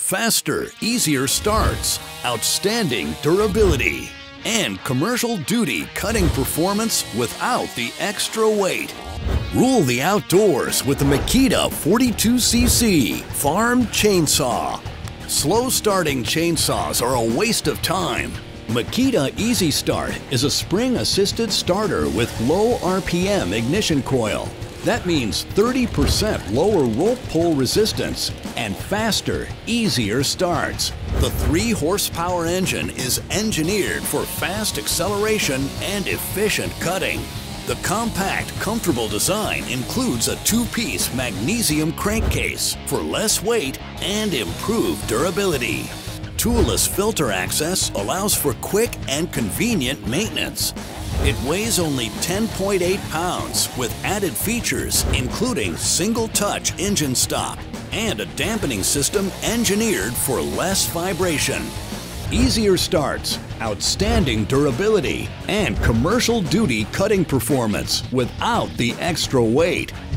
faster, easier starts, outstanding durability, and commercial-duty cutting performance without the extra weight. Rule the outdoors with the Makita 42cc Farm Chainsaw. Slow-starting chainsaws are a waste of time. Makita Easy Start is a spring-assisted starter with low RPM ignition coil. That means 30% lower rope pull resistance and faster, easier starts. The 3-horsepower engine is engineered for fast acceleration and efficient cutting. The compact, comfortable design includes a 2-piece magnesium crankcase for less weight and improved durability. Toolless filter access allows for quick and convenient maintenance. It weighs only 10.8 pounds with added features including single-touch engine stop and a dampening system engineered for less vibration. Easier starts, outstanding durability, and commercial-duty cutting performance without the extra weight.